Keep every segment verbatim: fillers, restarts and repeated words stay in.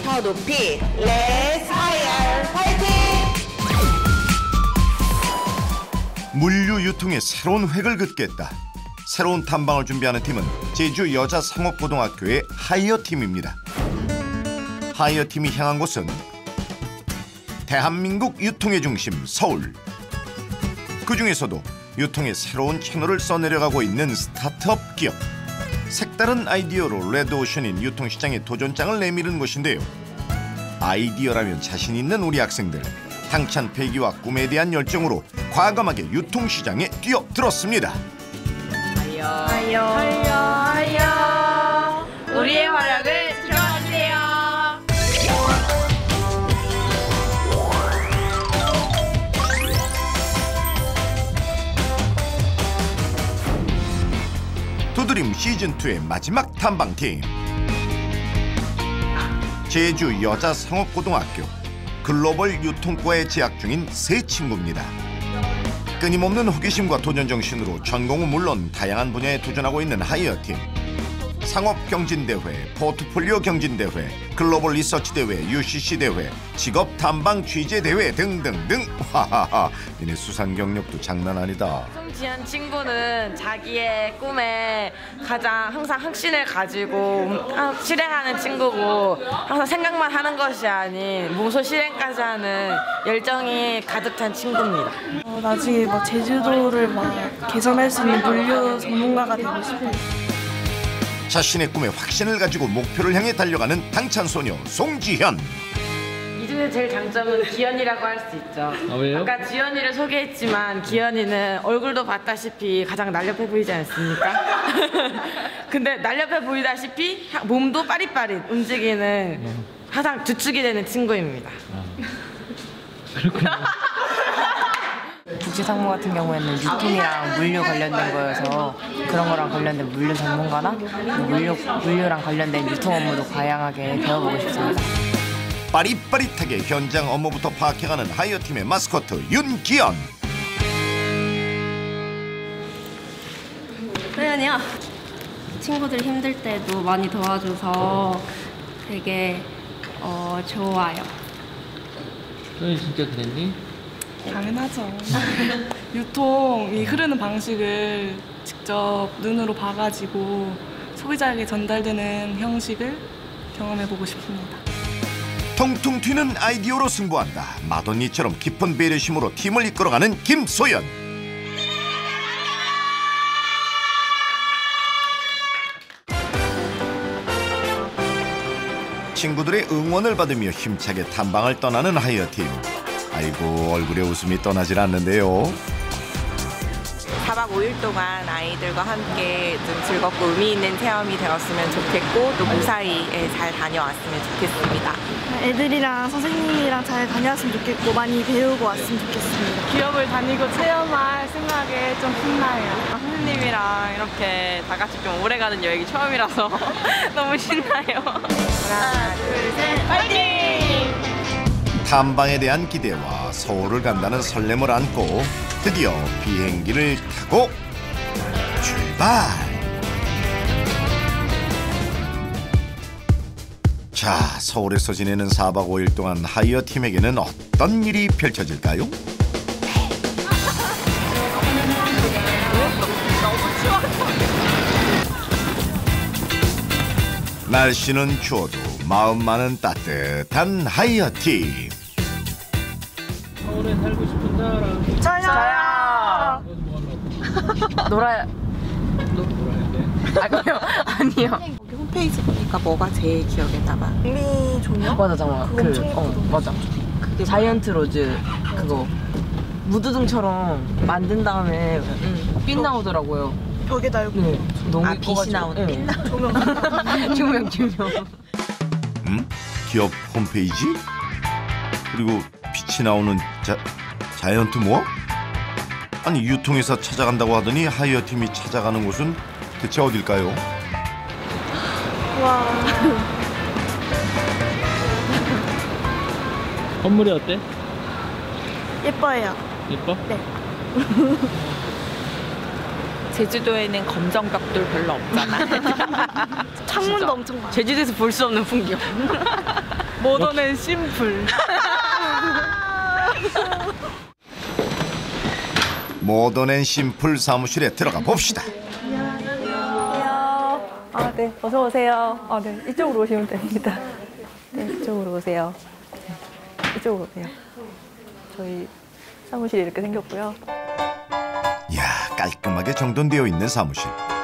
더 높이 Let's Hire 파이팅! 물류 유통의 새로운 획을 긋겠다. 새로운 탐방을 준비하는 팀은 제주 여자상업고등학교의 하이어팀입니다. 하이어팀이 향한 곳은 대한민국 유통의 중심 서울. 그중에서도 유통의 새로운 채널을 써내려가고 있는 스타트업 기업. 색다른 아이디어로 레드오션인 유통시장에 도전장을 내미는 곳인데요. 아이디어라면 자신 있는 우리 학생들. 당찬 패기와 꿈에 대한 열정으로 과감하게 유통시장에 뛰어들었습니다. 하여 하여 하여 하여 우리의 활약을 지켜주세요. 두드림 시즌이의 마지막 탐방팀. 제주 여자상업고등학교 글로벌 유통과에 재학 중인 세 친구입니다. 끊임없는 호기심과 도전정신으로 전공은 물론 다양한 분야에 도전하고 있는 하이어팀. 상업경진대회, 포트폴리오 경진대회, 글로벌 리서치대회, 유씨씨 대회, 직업탐방 취재대회 등등등. 하하하, 니네 수상 경력도 장난 아니다. 송지현 친구는 자기의 꿈에 가장 항상 확신을 가지고 실행하는 친구고, 항상 생각만 하는 것이 아닌 몸소 실행까지 하는 열정이 가득 찬 친구입니다. 어, 나중에 뭐 제주도를 막 개선할 수 있는 물류 전문가가 되고 싶어요. 자신의 꿈에 확신을 가지고 목표를 향해 달려가는 당찬 소녀 송지현. 이 중에 제일 장점은 기현이라고 할 수 있죠. 아, 왜요? 아까 지현이를 소개했지만 기현이는 얼굴도 봤다시피 가장 날렵해 보이지 않습니까? 근데 날렵해 보이다시피 몸도 빠릿빠릿 움직이는 항상 주축이 되는 친구입니다. 아, 그렇군요. 국제상무 같은 경우에는 유통이랑 물류 관련된 거여서 그런 거랑 관련된 물류 전문가나 물류, 물류랑 관련된 유통 업무도 다양하게 배워보고 싶습니다. 빠릿빠릿하게 현장 업무부터 파악해가는 하이어팀의 마스코트 윤기현. 소연이요. 친구들 힘들 때도 많이 도와줘서 되게 어, 좋아요. 소연이 진짜 그랬니? 당연하죠. 유통이 흐르는 방식을 직접 눈으로 봐가지고 소비자에게 전달되는 형식을 경험해보고 싶습니다. 통통 튀는 아이디어로 승부한다. 마돈니처럼 깊은 배려심으로 팀을 이끌어가는 김소연. 친구들의 응원을 받으며 힘차게 탐방을 떠나는 하이어팀. 아이고, 얼굴에 웃음이 떠나질 않는데요. 사박 오일 동안 아이들과 함께 좀 즐겁고 의미 있는 체험이 되었으면 좋겠고, 또 무사히 잘 다녀왔으면 좋겠습니다. 애들이랑 선생님이랑 잘 다녀왔으면 좋겠고 많이 배우고 왔으면 좋겠습니다. 기업을 다니고 체험할 생각에 좀 신나요. 선생님이랑 이렇게 다 같이 좀 오래가는 여행이 처음이라서 너무 신나요. 하나, 둘, 셋, 파이팅! 탐방에 대한 기대와 서울을 간다는 설렘을 안고 드디어 비행기를 타고 출발! 자, 서울에서 지내는 사박 오일 동안 하이어팀에게는 어떤 일이 펼쳐질까요? 날씨는 추워도 마음만은 따뜻한 하이어팀. 서울에 살고 싶은 사람. 저요! 놀아야... 너 뭐라 해? 아니요, 아니요. 여기 홈페이지 보니까 뭐가 제일 기억에 남아? 우리 조명? 맞아, 정말. 그거 그, 엄청 어, 예쁘더라고. 맞아. 그게 자이언트 로즈 그거 무드등처럼 만든 다음에 음, 빛 나오더라고요. 벽에 달고. 네, 너무 아, 빛이 예뻐가지고. 나오는 네. 빛 나. 조명. 조명, 조명. 음? 기업 홈페이지? 그리고 빛이 나오는 자, 자이언트 뭐? 아니, 유통회사 찾아간다고 하더니 하이어팀이 찾아가는 곳은 대체 어딜까요? 와. 건물이 어때? 예뻐요. 예뻐? 네. 제주도에는 검정벽돌 별로 없잖아. 창문도 엄청 많아요. 제주도에서 볼 수 없는 풍경. 모던 앤 심플. 모던 앤 심플 사무실에 들어가 봅시다. 아, 네. 어서 오세요. 아, 네. 이쪽으로 오시면 됩니다. 네, 이쪽으로 오세요. 네, 이쪽으로 오세요. 저희 사무실이 이렇게 생겼고요. 이야, 깔끔하게 정돈되어 있는 사무실.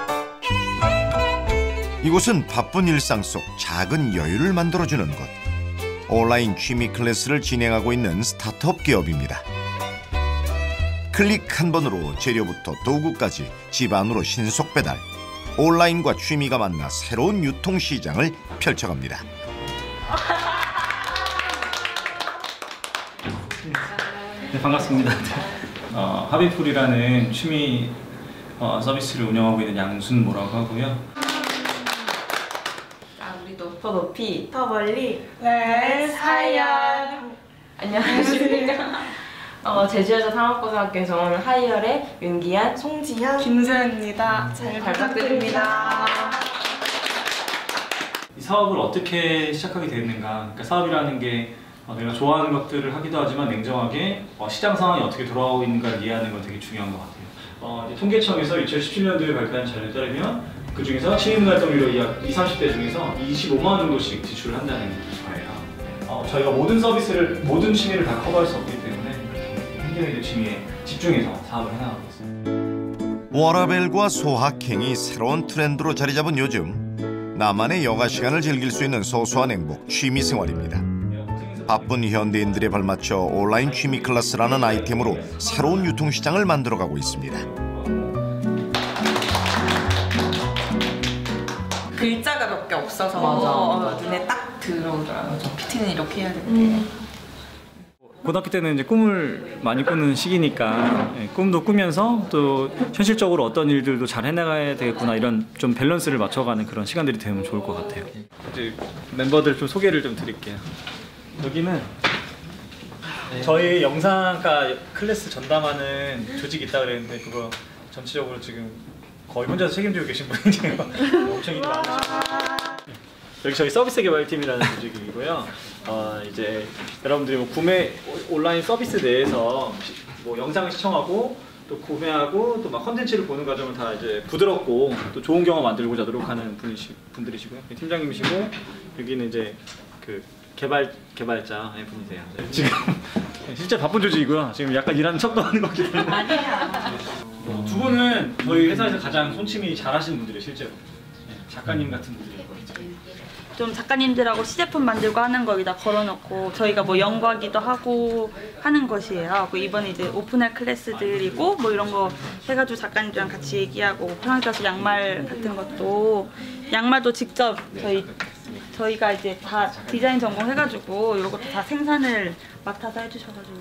이곳은 바쁜 일상 속 작은 여유를 만들어주는 곳. 온라인 취미 클래스를 진행하고 있는 스타트업 기업입니다. 클릭 한 번으로 재료부터 도구까지 집 안으로 신속 배달. 온라인과 취미가 만나 새로운 유통시장을 펼쳐갑니다. 네, 반갑습니다. 어, 하비풀이라는 취미 어, 서비스를 운영하고 있는 양순모라고 하고요. 자, 우리도 더 높이, 더 멀리, 네, 하이얼. 안녕하십니까. 어, 제주여자 상업고등학교에서 온 하이얼의 윤기한, 송지현, 김세현입니다. 잘 부탁드립니다. 이 사업을 어떻게 시작하게 됐는가? 그러니까 사업이라는 게 어, 내가 좋아하는 것들을 하기도 하지만 냉정하게 어, 시장 상황이 어떻게 돌아가고 있는가를 이해하는 건 되게 중요한 것 같아요. 어, 이제 통계청에서 이천십칠 년도에 발표한 자료에 따르면 그 중에서 취미문활동비로 약 이십, 삼십 대 중에서 이십오만 원 정도씩 지출을 한다는 거예요. 어, 저희가 모든 서비스를, 모든 취미를 다 커버할 수 없기 때문에 핸드메이드 취미에 집중해서 사업을 해나가고 있습니다. 워라벨과 소확행이 새로운 트렌드로 자리 잡은 요즘, 나만의 여가 시간을 즐길 수 있는 소소한 행복, 취미 생활입니다. 바쁜 현대인들에 발맞춰 온라인 취미 클래스라는 아이템으로 새로운 유통시장을 만들어가고 있습니다. 글자가 몇 개 없어서 맞아. 어, 눈에 딱 들어오더라고요. 저 피티는 이렇게 해야 되는데. 음. 고등학교 때는 이제 꿈을 많이 꾸는 시기니까 예, 꿈도 꾸면서 또 현실적으로 어떤 일들도 잘 해나가야 되겠구나 이런 좀 밸런스를 맞춰가는 그런 시간들이 되면 좋을 것 같아요. 이제 멤버들 좀 소개를 좀 드릴게요. 여기는 저희 영상과 클래스 전담하는 조직이 있다 그랬는데 그거 전체적으로 지금 거의 혼자서 책임지고 계신 분이에요. 엄청 일이 많으시고. 여기 저희 서비스 개발팀이라는 조직이고요. 어, 이제 여러분들이 뭐 구매 온라인 서비스 내에서 뭐 영상을 시청하고 또 구매하고 또 막 컨텐츠를 보는 과정을 다 이제 부드럽고 또 좋은 경험 만들고자 노력하는 분이시, 분들이시고요. 팀장님이시고 여기는 이제 그 개발 개발자의 분이세요. 지금 실제 바쁜 조직이고요. 지금 약간 일하는 척도 하는 거기 때문에. 아니야. 어, 두 분은 저희 회사에서 가장 손취미 잘하시는 분들이에요, 실제로. 네, 작가님 같은 분들이에요. 좀 작가님들하고 시제품 만들고 하는 거 여기다 걸어놓고 저희가 뭐 연구하기도 하고 하는 것이에요. 그 이번에 이제 오픈할 클래스들이고 뭐 이런 거 해가지고 작가님들이랑 같이 얘기하고 프랑스에서 양말 같은 것도 양말도 직접 저희 저희가 이제 다 디자인 전공해가지고 이런 것도 다 생산을 맡아서 해주셔가지고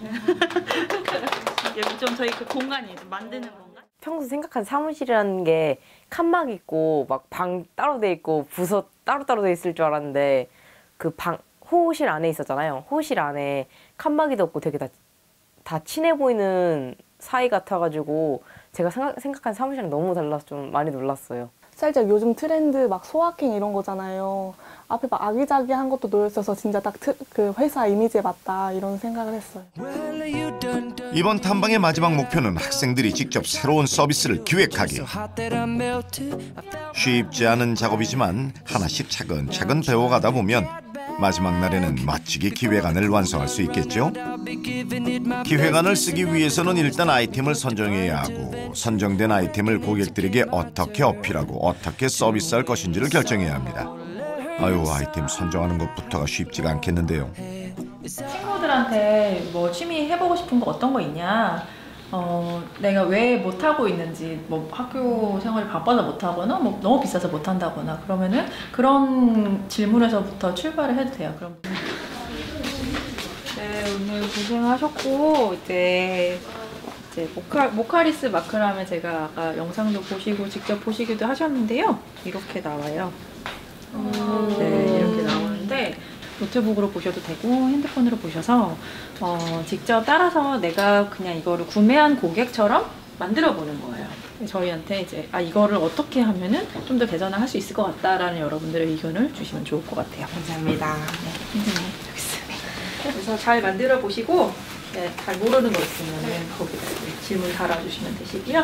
여기 좀 저희 그 공간이에요. 좀 만드는 공간. 평소 생각한 사무실이라는 게 칸막 있고 막 방 따로 돼 있고 부서 따로따로 돼 있을 줄 알았는데 그 방 호실 안에 있었잖아요. 호실 안에 칸막이도 없고 되게 다, 다 친해 보이는 사이 같아가지고 제가 생각, 생각한 사무실이랑 너무 달라서 좀 많이 놀랐어요. 살짝 요즘 트렌드 막 소확행 이런 거잖아요. 앞에 막 아기자기한 것도 놓여있어서 진짜 딱 그 회사 이미지에 맞다 이런 생각을 했어요. 이번 탐방의 마지막 목표는 학생들이 직접 새로운 서비스를 기획하기. 쉽지 않은 작업이지만 하나씩 차근차근 배워가다 보면 마지막 날에는 멋지게 기획안을 완성할 수 있겠죠? 기획안을 쓰기 위해서는 일단 아이템을 선정해야 하고 선정된 아이템을 고객들에게 어떻게 어필하고 어떻게 서비스할 것인지를 결정해야 합니다. 아유, 아이템 선정하는 것부터가 쉽지가 않겠는데요. 친구들한테 뭐 취미 해보고 싶은 거 어떤 거 있냐, 어, 내가 왜 못하고 있는지, 뭐 학교 생활이 바빠서 못하거나 뭐 너무 비싸서 못한다거나 그러면은 그런 질문에서부터 출발을 해도 돼요. 그럼 네, 오늘 고생하셨고 이제 이제 모카, 모카리스 마크라면 제가 아까 영상도 보시고 직접 보시기도 하셨는데요. 이렇게 나와요. 음. 네, 이렇게 나오는데 노트북으로 보셔도 되고 핸드폰으로 보셔서 어, 직접 따라서 내가 그냥 이거를 구매한 고객처럼 만들어 보는 거예요. 저희한테 이제 아 이거를 어떻게 하면은 좀 더 개선을 할 수 있을 것 같다라는 여러분들의 의견을 주시면 좋을 것 같아요. 감사합니다. 네, 선생님 여기 있습니다. 그래서 잘 만들어 보시고 네, 잘 모르는 거 있으면 거기다 질문 달아주시면 되시고요.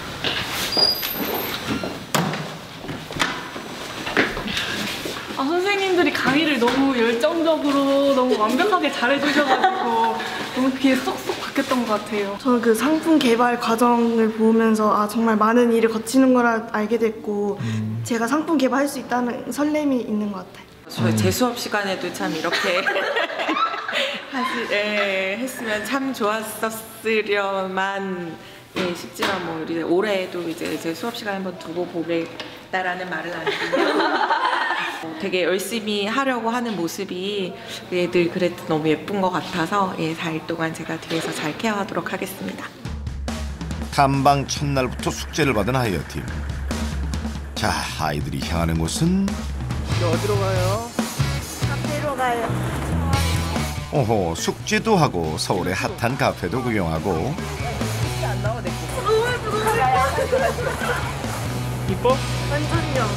아, 선생님들이 강의를 너무 열정적으로 너무 완벽하게 잘해주셔가지고 너무 귀에 쏙쏙 박혔던 것 같아요. 저는 그 상품 개발 과정을 보면서 아 정말 많은 일을 거치는 거라 알게 됐고 음. 제가 상품 개발할 수 있다는 설렘이 있는 것 같아요. 저 제 수업 시간에도 참 이렇게 하시, 예, 했으면 참 좋았었으려만 예, 쉽지만 뭐 우리 올해도 이제 제 수업 시간 한번 두고 보겠다라는 말을 안 드리면 되게 열심히 하려고 하는 모습이 늘 그래도 너무 예쁜 것 같아서 예, 사 일 동안 제가 뒤에서 잘 케어하도록 하겠습니다. 탐방 첫날부터 숙제를 받은 하이어팀. 자, 아이들이 향하는 곳은 어디로 가요? 카페로 가요. 오호, 숙제도 하고 서울의 핫한 카페도 구경하고. 이뻐? 완전요.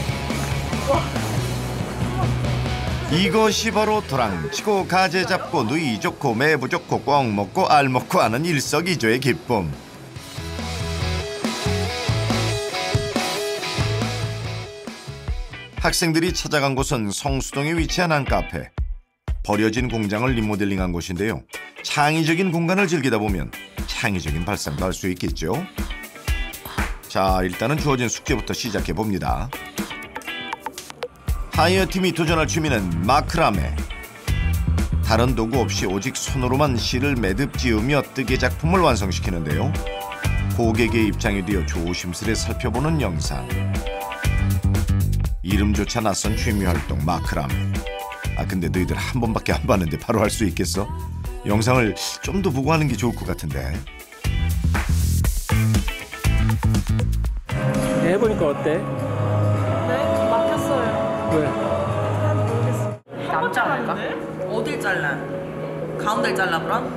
이것이 바로 도랑치고 가재 잡고 누이 좋고 매부 좋고 꽝 먹고 알 먹고 하는 일석이조의 기쁨. 학생들이 찾아간 곳은 성수동에 위치한 한 카페. 버려진 공장을 리모델링한 곳인데요. 창의적인 공간을 즐기다 보면 창의적인 발상도 할 수 있겠죠. 자, 일단은 주어진 숙제부터 시작해 봅니다. 하이어팀이 도전할 취미는 마크라메. 다른 도구 없이 오직 손으로만 실을 매듭 지으며 뜨개 작품을 완성시키는데요. 고객의 입장이 되어 조심스레 살펴보는 영상. 이름조차 낯선 취미 활동 마크라메. 아 근데 너희들 한 번밖에 안 봤는데 바로 할 수 있겠어? 영상을 좀 더 보고 하는 게 좋을 것 같은데. 해보니까 어때? 네? 막혔어요. 왜? 남자 아닐까? 어딜 잘라? 가운데를 잘라 그럼?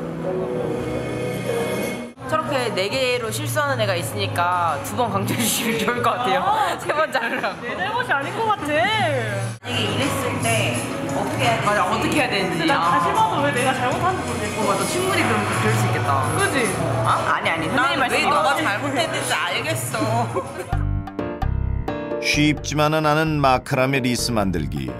저렇게 네 개로 실수하는 애가 있으니까 두 번 강조해 주시면 좋을 것 같아요. 세 번 자르라고. 내 잘못이 아닌 것 같아. 이게 이랬을 때 어떻게 해야 되는지. 맞아, 어떻게 해야 되는지. 나 다시 봐도 왜 내가 잘못하는지 모르겠어. 어, 맞아. 충분히 그럼 그럴 수 있겠다. 그지? 아? 아니, 아니. 선생님 말씀. 왜 너가 잘못했는지 알겠어. 쉽지만은 않은 마크라메 리스 만들기.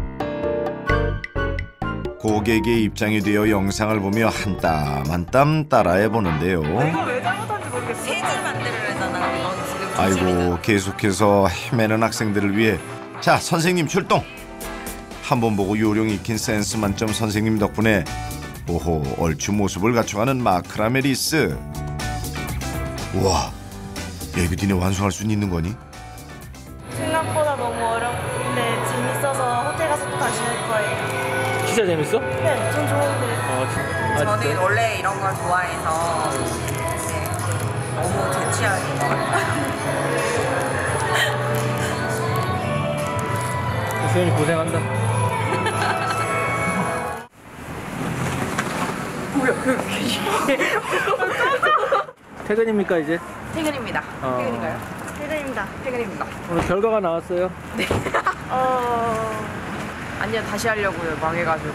고객의 입장이 되어 영상을 보며 한 땀 한 땀 따라해 보는데요. 내가 왜 잘못한지 모르겠어. 세 줄 만들으려잖아. 넌 지금 아이고, 계속해서 헤매는 학생들을 위해 자, 선생님 출동. 한번 보고 요령 익힌 센스 만점 선생님 덕분에 오호, 얼추 모습을 갖춰가는 마크라메 리스. 우와, 야, 이거 니네 완성할 수 있는 거니? 생각보다 너무 어렵는데 재밌어서 호텔 가서 또 다시 할 거예요. 진짜 재밌어? 네, 전 좋은데. 어, 진- 아, 저는 진짜? 원래 이런 걸 좋아해서 네, 너무 제 취향인 것 같아요. 수현이 고생한다. 뭐야, 그 퇴근입니까 이제? 퇴근입니다. 어. 퇴근인가요? 퇴근입니다. 퇴근입니다. 오늘 결과가 나왔어요. 어... 아니요, 다시 하려고요. 망해가지고.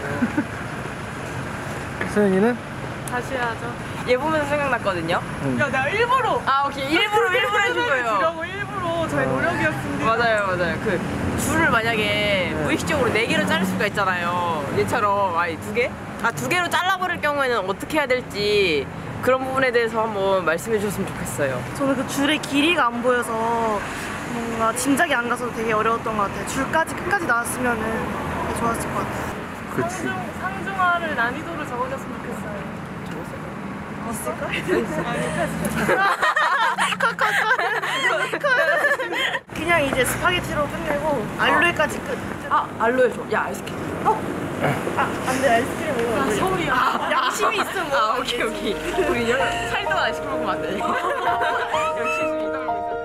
수현이는? 다시 해야죠. 얘 보면서 생각났거든요. 응. 야, 내가 일부러. 아, 오케이. 일부러, 일부러 해준 거예요. 주려고 일부러 저의 노력이었습니다. 맞아요, 맞아요. 그 줄을 만약에 무의식적으로 네 개로 자를 수가 있잖아요. 얘처럼 아니 두 개? 아, 두 개로 잘라버릴 경우에는 어떻게 해야 될지 그런 부분에 대해서 한번 말씀해 주셨으면 좋겠어요. 저는 그 줄의 길이가 안 보여서 뭔가 짐작이 안 가서 되게 어려웠던 것 같아요. 줄까지 끝까지 나왔으면 되게 좋았을 것 같아요. 그렇지. 상중, 상중하를 난이도를 적어줬으면 좋겠어요. 있을까? 그냥 이제 스파게티로 끝내고 알로에까지 끝. 아, 알로에 줘. 야, 아이스크림. 어? 아, 안 돼. 아이스크림 먹으면 안 돼. 서울이야. 아, 양심이 있으면 아, 오케이, 오케이. 우리 살도 아이스크림 먹으면 안 돼. 역시 지금 이걸 먹고 있어.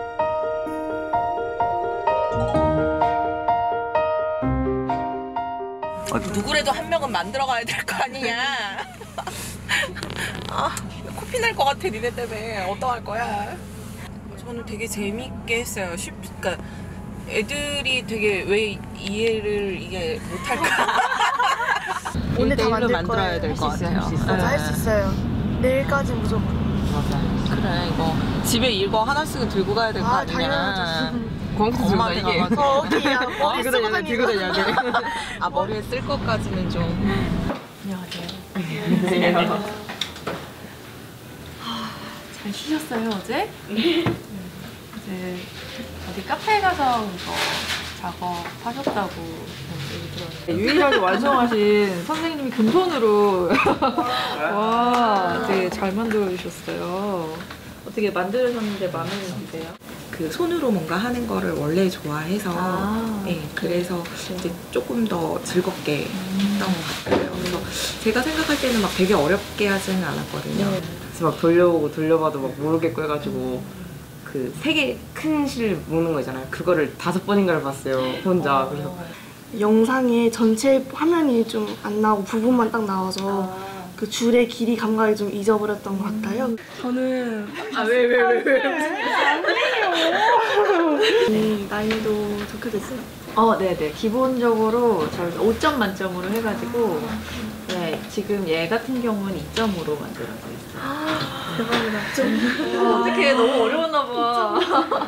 누구라도 한 명은 만들어가야 될 거 아니냐. 아, 코피 날 것 같아, 니네 때문에. 어떡할 거야. 저는 되게 재밌게 했어요. 쉽, 그러니까 애들이 되게 왜 이해를 이게 못할까? 오늘 다 만들 만들어야 될 것 같아요. 맞아, 할 수 있어요. 내일까지 무조건. 맞아. 그래 이거 집에 이거 하나씩은 들고 가야 될 거 아, 아니냐. 당연하죠. 엄마한테 가가지고. 어, 어디야? 머리 들고 쓰고 다녀야 돼, 들고 다녀야 돼. 아 머리에 쓸 것까지는 좀. 안녕하세요. 안녕하세요. 잘 쉬셨어요 어제? 이제 어디 카페에 가서 이거 작업하셨다고 얘기 들었는데 유일하게 완성하신 선생님이 금손으로 와 되게 잘 만들어 주셨어요. 어떻게 만드셨는데 마음에 드세요? 그 손으로 뭔가 하는 거를 원래 좋아해서 아, 네, 그래서 이제 조금 더 즐겁게 했던 것 같아요. 그래서 제가 생각할 때는 막 되게 어렵게 하지는 않았거든요. 그래서 막 돌려보고 돌려봐도 막 모르겠고 해가지고 그 세 개 큰 실 묶는 거 있잖아요. 그거를 다섯 번인가를 봤어요. 혼자. 그래서 영상에 전체 화면이 좀 안 나오고 부분만 딱 나와서 그 줄의 길이 감각이 좀 잊어버렸던 것 같아요. 저는 아 왜 왜 왜 왜? 아니에요. 네, 난이도 좋게 됐어요. 어, 네네. 기본적으로 저희 오 점 만점으로 해가지고 네, 지금 얘 같은 경우는 이 점으로 만들어져 있어요. 대박이다. 좀 어, 어떡해. 너무 어려웠나 봐.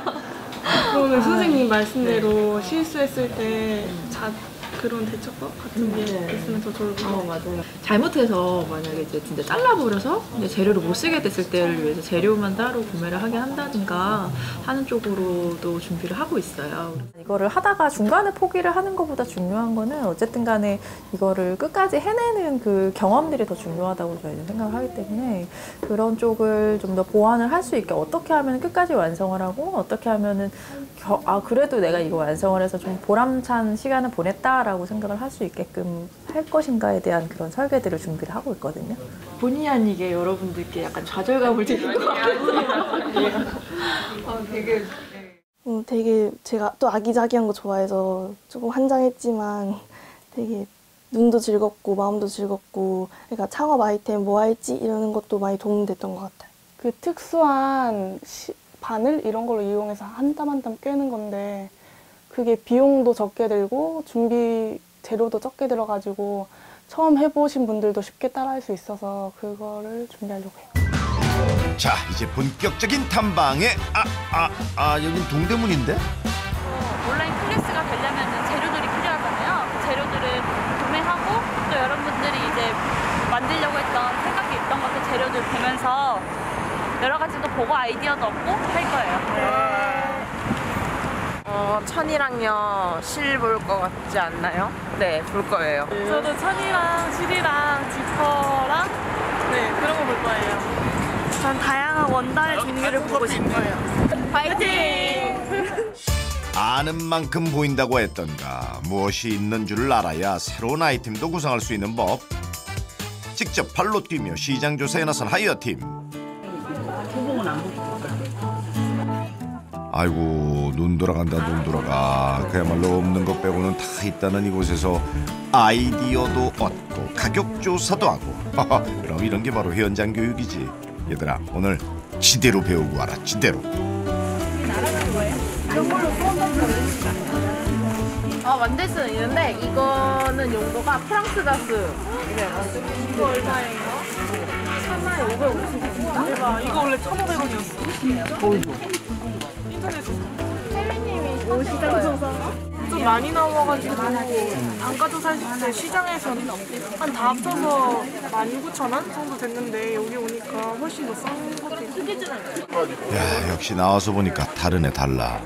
그러면 선생님 말씀대로 실수했을 때 자, 그런 대처법 같은 게 있으면 더 좋을 것 같아요. 어, 맞아요. 잘못해서 만약에 이제 진짜 잘라버려서 이제 재료를 못 쓰게 됐을 때를 위해서 재료만 따로 구매를 하게 한다든가 하는 쪽으로도 준비를 하고 있어요. 이거를 하다가 중간에 포기를 하는 것보다 중요한 거는 어쨌든 간에 이거를 끝까지 해내는 그 경험들이 더 중요하다고 저희는 생각을 하기 때문에 그런 쪽을 좀 더 보완을 할 수 있게 어떻게 하면 끝까지 완성을 하고 어떻게 하면은 겨, 아 그래도 내가 이거 완성을 해서 좀 보람찬 시간을 보냈다라고 생각을 할 수 있게끔 할 것인가에 대한 그런 설계들을 준비를 하고 있거든요. 본의 아니게 여러분들께 약간 좌절감을 드리는 것 같아요. 어, 되게 어, 되게 제가 또 아기자기한 거 좋아해서 조금 환장했지만 되게 눈도 즐겁고 마음도 즐겁고 그러니까 창업 아이템 뭐 할지 이러는 것도 많이 도움됐던 것 같아요. 그 특수한 시, 바늘 이런 걸로 이용해서 한 땀 한 땀 꿰는 건데 그게 비용도 적게 들고 준비 재료도 적게 들어가지고 처음 해보신 분들도 쉽게 따라할 수 있어서 그거를 준비하려고 해요. 자, 이제 본격적인 탐방에 아, 아, 아, 여긴 동대문인데? 어, 온라인 클래스가 되려면 재료들이 필요하잖아요. 그 재료들을 구매하고 또 여러분들이 이제 만들려고 했던 생각이 있던 것들 재료들 보면서 여러 가지도 보고 아이디어도 얻고 할 거예요. 어, 천이랑요 실 볼 것 같지 않나요? 네, 볼 거예요. 저도 천이랑 실이랑 지퍼랑 네 그런 거 볼 거예요. 전 다양한 원단의 종류를 보고 싶어요. 파이팅! 아는 만큼 보인다고 했던가 무엇이 있는 줄 알아야 새로운 아이템도 구상할 수 있는 법. 직접 발로 뛰며 시장 조사에 나선 하이어팀. 아이고 눈 돌아간다 눈 돌아가. 그야말로 없는 것 빼고는 다 있다는 이곳에서 아이디어도 얻고 가격 조사도 하고. 그럼 이런 게 바로 현장 교육이지. 얘들아 오늘 지대로 배우고 와라 지대로. 어, 만들 수는 있는데 이거는 용도가 프랑스 다스. 이거 얼마예요? 하나에 오백오십 원. 대박. 이거 원래 천오백 원이었어. 인터넷에서. 혜민님이 오, 시장 조사. 좀 많이 나와가지고 단가도 사실 때 시장에서는 한 다 합쳐서 만 구천 원 정도 됐는데 여기 오니까 훨씬 더 싼 것도 있고. 야 역시 나와서 보니까 다르네 달라.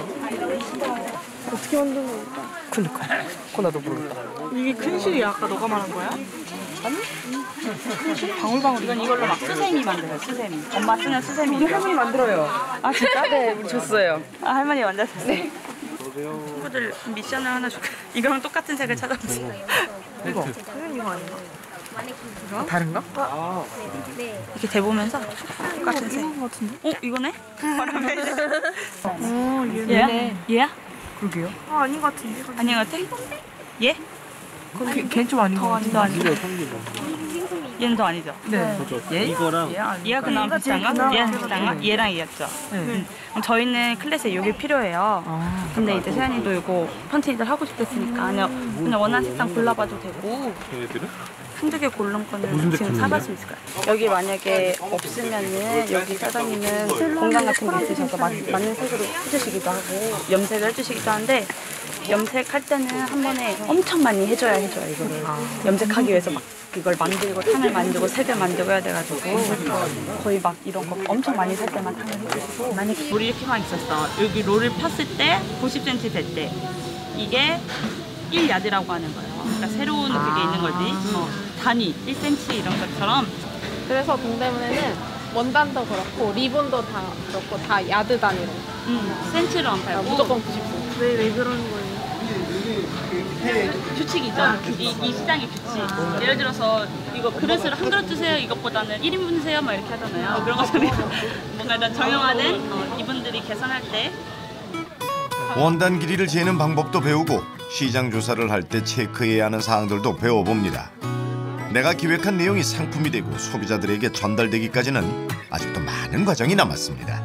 어떻게 만드는 걸까? 그니까 코나도 모르겠다. 이게 큰 실이야? 아까 너가 말한 거야? 아니? 큰 실? 방울방울. 이건 이걸로 막 수세미 만들어요. 수세미. 엄마 쓰는 수세미. 우리 할머니 만들어요. 아 진짜? 네, 우리 줬어요. 아 할머니 만드셨어요? 네. 친구들 미션을 하나 줄까? 이거랑 똑같은 색을 찾아보세요. 이거. 이거 아닌가? 아, 다른가? 아. 이렇게 대보면서 똑같은 색. 이거 같은데? 어 이거네? 바람에. 어 얘야? 얘네. 얘야? 그러게요. 아 아닌 것 같은데. 아닌 것 같아? 얘? 걔는 좀 아닌 것 같아. 더 아닌 것 같아. 이거 얘는 더 아니죠? 네. 얘? 이거랑 얘가 그나마 비슷한가? 얘랑 비슷한가? 얘랑 얘였죠. 음. 그럼 저희는 클래스에 이게 필요해요. 근데 이제 세연이도 이거 펀치니들 하고 싶댔으니까 그냥, 그냥 원하는 색상 골라봐도 되고 얘네들은? 한두 개 고른 거는 무슨 지금 제품인데? 사갈 수 있을 거예요. 여기 만약에 없으면은 여기 사장님은 공간 같은 게 있으셔서 맞, 맞는 색으로 해주시기도 하고 염색을 해주시기도 하는데 염색할 때는 한 번에 엄청 많이 해줘야 해줘요 이거를. 염색하기 위해서 막 이걸 만들고 탕을 만들고 색을 만들고 해야 돼가지고 거의 막 이런 거 엄청 많이 살 때만 탕을 해주시고 만약에 롤이 이렇게만 있었어. 여기 롤을 폈을 때 구십 센티미터 될 때 이게 일 야드라고 하는 거예요. 그러니까 새로운 그게 있는 거지. 어, 단위 일 센티미터 이런 것처럼. 그래서 동대문에는 원단도 그렇고 리본도 다 그렇고 다 야드 단위로. 음, 센치로 안 팔고 무조건 구십 센티미터. 왜, 왜 그러는 거예요? 규칙이죠. 이, 이 시장의 규칙. 예를 들어서 이거 그릇을 한 그릇 주세요 이것보다는 일 인분 주세요 막 이렇게 하잖아요. 그런 것처럼 뭔가 일단 정형화된 어, 이분들이 계산할 때 원단 길이를 재는 방법도 배우고 시장 조사를 할 때 체크해야 하는 사항들도 배워봅니다. 내가 기획한 내용이 상품이 되고 소비자들에게 전달되기까지는 아직도 많은 과정이 남았습니다.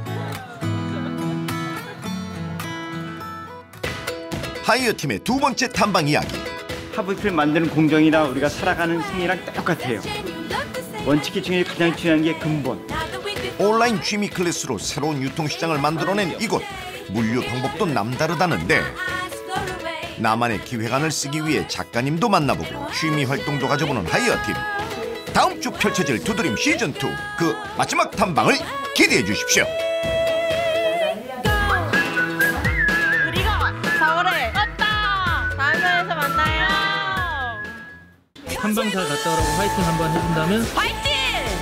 하이어 팀의 두 번째 탐방 이야기. 하부잎을 만드는 공정이나 우리가 살아가는 생이랑 똑같아요. 원칙 중에 가장 중요한 게 근본. 온라인 취미 클래스로 새로운 유통시장을 만들어낸 이곳. 물류 방법도 남다르다는데 나만의 기획안을 쓰기 위해 작가님도 만나보고 취미 활동도 가져보는 하이어 팀. 다음 주 펼쳐질 두드림 시즌 투 그 마지막 탐방을 기대해 주십시오. 사월에 왔다. 다음 편에서 만나요. 탐방 잘 갔다 오라고 화이팅 한번 해준다면? 화이팅!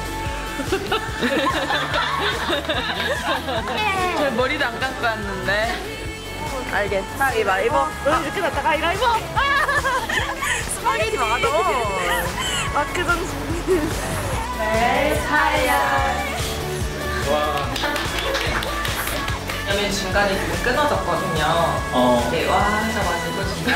제 머리도 안 감고 왔는데. 알겠어. 가위바위보. 넌 이렇게 났다 가위바위보. 스파게티 맞아. 마크 정신. 네, 사야. 왜냐면 중간에 좀 끊어졌거든요. 어. 네, 와 하셔가지고 중간에